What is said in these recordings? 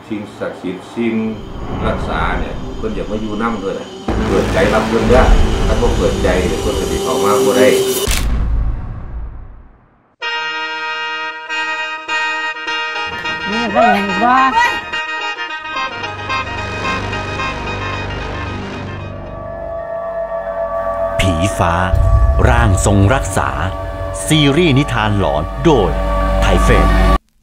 สิ่งศักดิ์สิทธิ์สิ่งรักษาเนี่ยเพิ่นอยากมาอยู่น้ำด้วยนะเปิดใจรับเพิ่นได้ถ้าบ่เปิดใจเพิ่นก็สิเข้ามาบ่ได้นี่ได้เห็นว่าผีฟ้าร่างทรงรักษาซีรีส์นิทานหลอนโดยไทยเฟส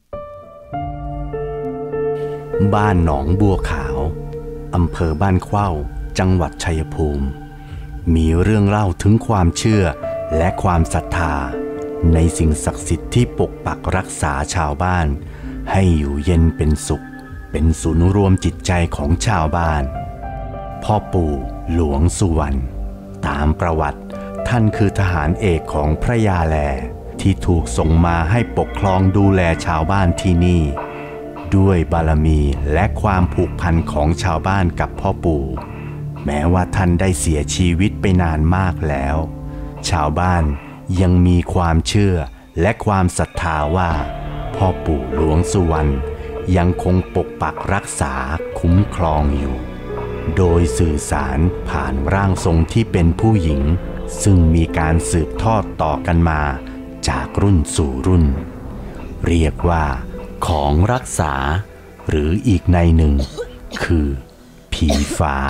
บ้านหนองบัวขาวอำเภอบ้านเข้าจังหวัดชัยภูมิมีเรื่องเล่าถึงความเชื่อและความศรัทธาในสิ่งศักดิ์สิทธิ์ที่ปกปักรักษาชาวบ้านให้อยู่เย็นเป็นสุขเป็นศูนย์รวมจิตใจของชาวบ้านพ่อปู่หลวงสุวรรณตามประวัติท่านคือทหารเอกของพระยาแลที่ถูกส่งมาให้ปกครองดูแลชาวบ้านที่นี่ด้วยบารมีและความผูกพันของชาวบ้านกับพ่อปู่แม้ว่าท่านได้เสียชีวิตไปนานมากแล้วชาวบ้านยังมีความเชื่อและความศรัทธาว่าพ่อปู่หลวงสุวรรณยังคงปกปักรักษาคุ้มครองอยู่โดยสื่อสารผ่านร่างทรงที่เป็นผู้หญิงซึ่งมีการสืบทอดต่อกันมาจากรุ่นสู่รุ่นเรียกว่าของรักษาหรืออีกในหนึ่งคือผีฟ้า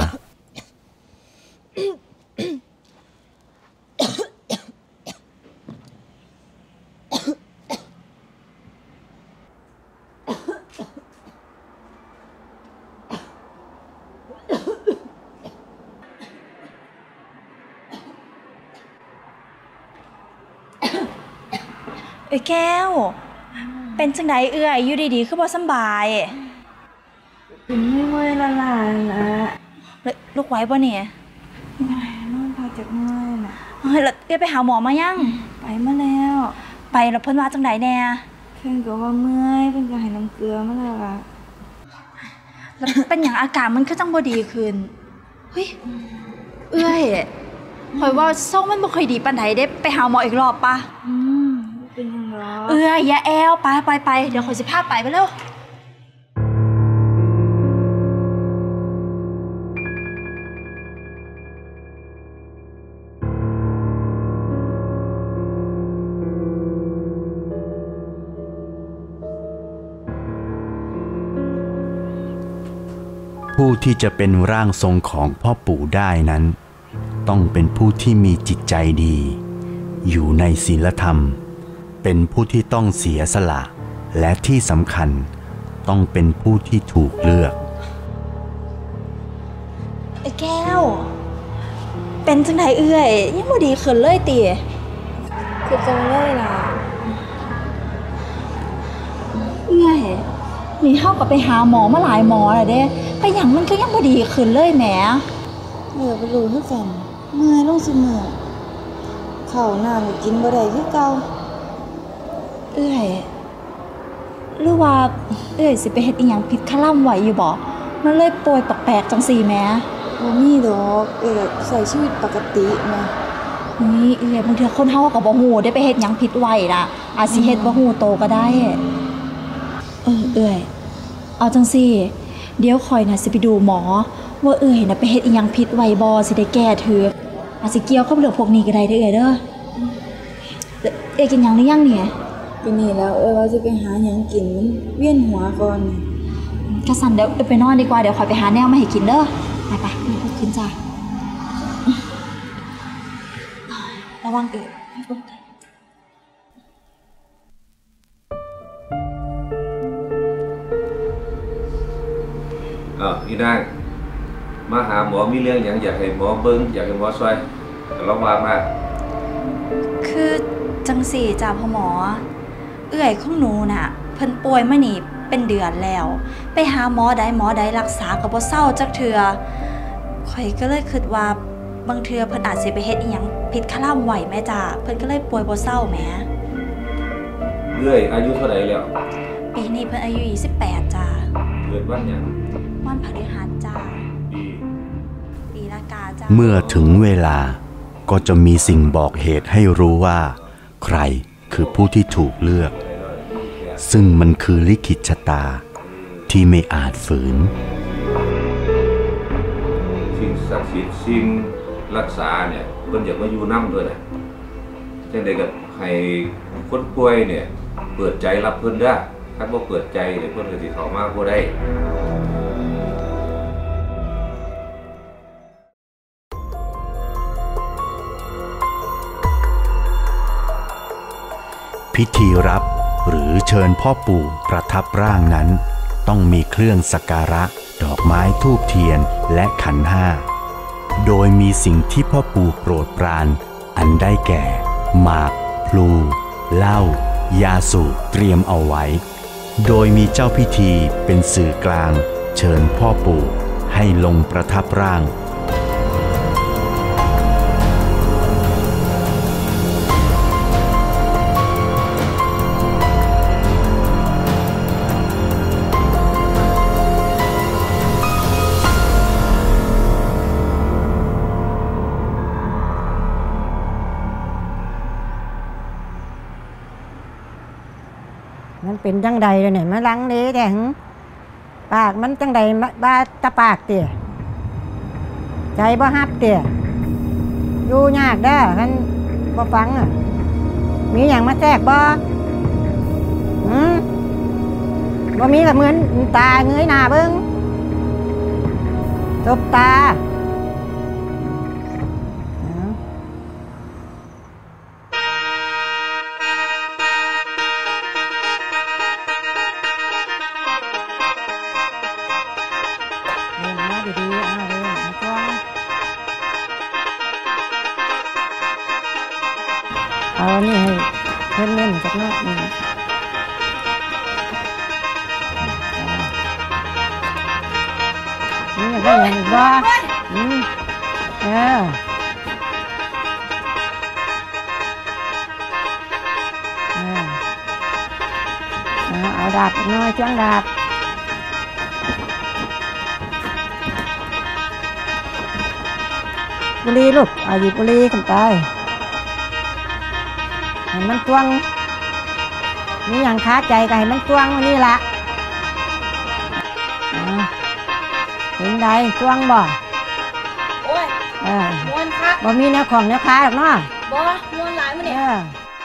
แก้วเป็นจังไดเอื้อยอยู่ดีๆคือบ่สำบายเป็นไม่เมื่อยละล่ะลูกไหวบ่เนี่ยนอนพักจากเมื่อยน่ะแล้วเอื้อยไปหาหมอมายังไปมาแล้วไปแล้วเพิ่นว่าจังไดแน่เพิ่นก็ว่าเมื่อยเพิ่นก็ให้น้ำเกลือมาแล้วล่ะแล้วเป็นหยังอาการมันคือจังบ่ดีขึ้นเฮ้ยเอื้อยข่อยว่าทรงมันบ่ค่อยดีปานใดเด้ไปหาหมออีกรอบป่ะเป็นยังไงอย่าแอวไปเดี๋ยวข่อยสิพาไปเร็วผู้ที่จะเป็นร่างทรงของพ่อปู่ได้นั้นต้องเป็นผู้ที่มีจิตใจดีอยู่ในศีลธรรมเป็นผู้ที่ต้องเสียสละและที่สำคัญต้องเป็นผู้ที่ถูกเลือกไอ้แก้วเป็นจังไดเอื้อยยังบ่ดีขึ้นเลยติคือจังเลยล่ะเอื้อยนี่เฮาก็ไปหาหมอมาหลายหมอแล้วเด้ไปหยังมันก็ยังบ่ดีขึ้นเลยแหมบ่รู้คือกันเมื่อยลงซุมื้อข้าวน้ำกินบ่ได้คือเก่าเอื้อยหรือว่าเอื้อยสิไปเฮ็ดอีหยังผิดคลั่มไว้อยู่บ่มันเลยป่วยแปลกๆจังซี่แหมบ่มีดอกใช้ชีวิตปกติแม่นี่เอื้อยบางเทื่อคนเฮาก็บ่ฮู้ได้ไปเฮ็ดหยังผิดไว้น่ะอาจสิเฮ็ดบ่ฮู้โตก็ได้เอื้อยเอาจังซี่เดี๋ยวข่อยน่ะสิไปดูหมอว่าเอื้อยน่ะไปเฮ็ดอีหยังผิดไว้บ่สิได้แก้ถูกอาจสิเกี่ยวกับเรื่องพวกนี้ก็ได้เด้อเด้อกินหยังหรือยังเนี่ยกินนี่แล้วว่าจะไปหาหยังกินเวียนหัวก่อนกะสั่นเดี๋ยวไปนอนดีกว่าเดี๋ยวข่อยไปหาแนวมาให้กินเด้อไปนี่ก็กินจ้ะระวังพี่นางมาหาหมอมีเรื่องอย่างอยากให้หมอเบิ้งอยากให้หมอช่วยลองว่ามาคือจังสี่จ้าพ่อหมอเอื้อยของหนูน่ะเพิ่นป่วยมานี่เป็นเดือนแล้วไปหาหมอใดรักษาก็บ่เศร้าจักเทื่อข่อยก็เลยคิดว่าบางเทื่อเพิ่นอาจสิไปเฮ็ดอีหยังผิดคลั่มไว้แม่จ้าเพิ่นก็เลยป่วยบ่เศร้าแหมเอื้อยอายุเท่าไหร่แล้วปีนี้เพิ่นอายุ28จ้าเกิดวันหยังวันพฤหัสจ้าปีละกาจ้าเมื่อถึงเวลาก็จะมีสิ่งบอกเหตุให้รู้ว่าใครคือผู้ที่ถูกเลือกซึ่งมันคือลิขิตชะตาที่ไม่อาจฝืนสิ่งศักดิ์สิทธิ์สิ่งรักษาเนี่ยเพิ่นอยากมาอยู่น้ำด้วยนะจังใดก็ให้คนป่วยเนี่ยเปิดใจรับเพิ่นได้ถ้าบ่เปิดใจเดี๋ยวเพิ่นก็สิเข้ามาบ่ได้พิธีรับหรือเชิญพ่อปู่ประทับร่างนั้นต้องมีเครื่องสักการะดอกไม้ธูปเทียนและขันห้าโดยมีสิ่งที่พ่อปู่โปรดปรานอันได้แก่หมากพลูเหล้ายาสูบเตรียมเอาไว้โดยมีเจ้าพิธีเป็นสื่อกลางเชิญพ่อปู่ให้ลงประทับร่างมันเป็นจังใดเลยเนี่ยมันลังเลแต่หึปากมันจังใดบ้าตะปากเตี่ยใจบ่ฮับเตี่ยอยู่ยากเด้อคันบ่ฟังอ่ะมีอย่างมาแทรกบ่บ่มีก็เหมือนตาเงยหน้าเบิ่งตบตาเอานี่ให้เพิ่มเงินจากนอกนี่นี่ก็อย่างบ่เอาดาบน้อยจ้างดาบบุรีลูกเอาหยิบบุรีขึ้นไปให้มันตวงมีอย่างค้าใจกันให้มันตวงนี่ละถึงใดตวงบ่โอ้ยม้วนคักบ่มีแนวของแนวค้าหรอกเนาะบ่ม้วนหลายมื้อนี่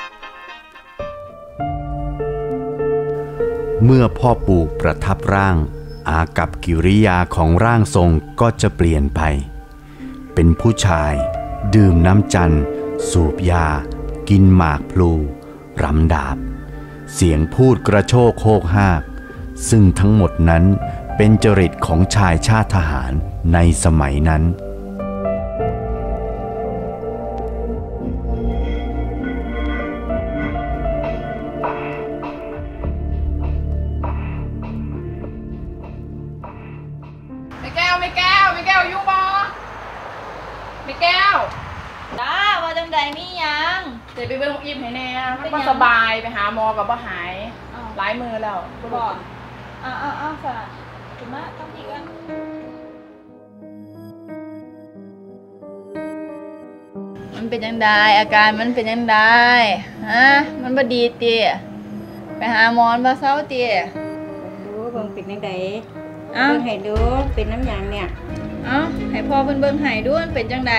เมื่อพ่อปู่ประทับร่างอากับกิริยาของร่างทรงก็จะเปลี่ยนไปเป็นผู้ชายดื่มน้ำจันทร์สูบยากินหมากพลูรำดาบเสียงพูดกระโชกโคกฮากซึ่งทั้งหมดนั้นเป็นจริตของชายชาติทหารในสมัยนั้นไม่แก้วอยู่บ่ไม่แก้วจ้าว่าจังใดมีหยังเดี๋ยวไปเบิ่งอิ่มให้แน่มันบ่สบายไปหาหมอกับบ่หายหลายมือแล้วบ่เอาซะขึ้นมาต้องอีกอ่ะมันเป็นจังไดอาการมันเป็นจังไดฮะมันบ่ดีติไปหาหมอบ่เซาติดูเบิ่งเป็นจังไดเบิ่งให้ดูเป็นน้ำหยังเนี่ยให้พ่อเพิ่นเบิ่งให้ดูมันเป็นจังได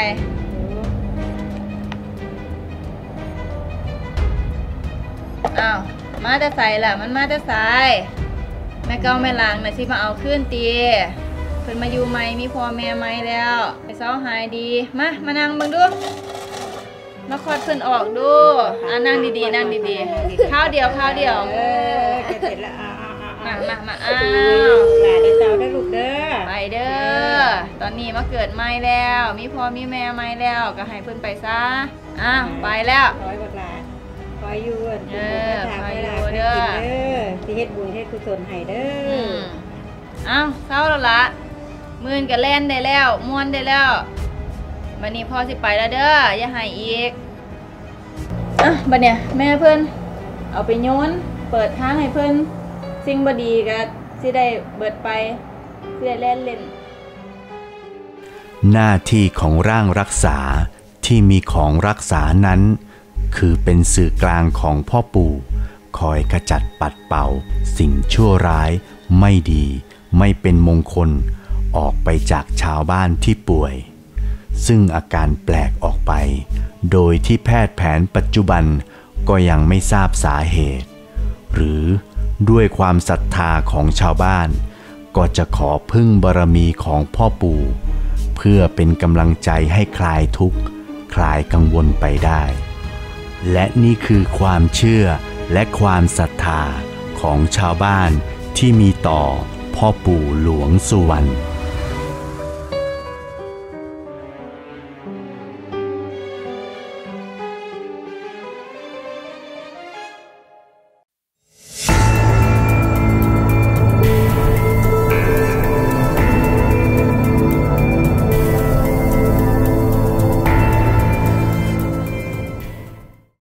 มาแต่ใส่ล่ะมันมาแต่ใส่แม่เก้าแม่หลังน่ะสิมาเอาขึ้นตีเพิ่นมาอยู่ใหม่มีพ่อแม่ใหม่แล้วไปเซาหายดีมานั่งเบิ่งดูมาคอดเพิ่นออกดูนั่งดีๆนั่งดีๆข้าวเดียวเสร็จแล้วมาหลานได้เจ้าได้ลูกเด้อไปเด้อตอนนี้มาเกิดใหม่แล้วมีพ่อมีแม่ใหม่แล้วก็ให้เพิ่นไปซะไปแล้วคอยบักหลานคอยอยู่คอยอยู่เด้อสิเฮ็ดบุญเฮ็ดกุศลให้เด้อเศร้าแล้วล่ะมื่นก็เล่นได้แล้วม่วนได้แล้ววันนี้พ่อสิไปแล้วเด้ออย่าให้อีกบัดเนี่ยแม่เพิ่นเอาไปโยนเปิดทางให้เพิ่นสิ่งบ่ดีก็สิได้เบิดไปสิได้เล่นหน้าที่ของร่างรักษาที่มีของรักษานั้นคือเป็นสื่อกลางของพ่อปู่คอยขจัดปัดเป่าสิ่งชั่วร้ายไม่ดีไม่เป็นมงคลออกไปจากชาวบ้านที่ป่วยซึ่งอาการแปลกออกไปโดยที่แพทย์แผนปัจจุบันก็ยังไม่ทราบสาเหตุหรือด้วยความศรัทธาของชาวบ้านก็จะขอพึ่งบารมีของพ่อปู่เพื่อเป็นกำลังใจให้คลายทุกข์คลายกังวลไปได้และนี่คือความเชื่อและความศรัทธาของชาวบ้านที่มีต่อพ่อปู่หลวงสุวรรณ